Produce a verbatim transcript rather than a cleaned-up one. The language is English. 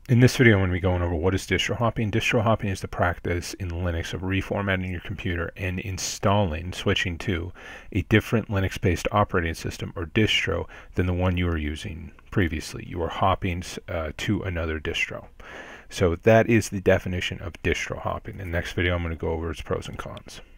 In this video, I'm going to be going over what is distro hopping. Distro hopping is the practice in Linux of reformatting your computer and installing, switching to, a different Linux-based operating system or distro than the one you were using previously. You are hopping uh, to another distro. So that is the definition of distro hopping. In the next video, I'm going to go over its pros and cons.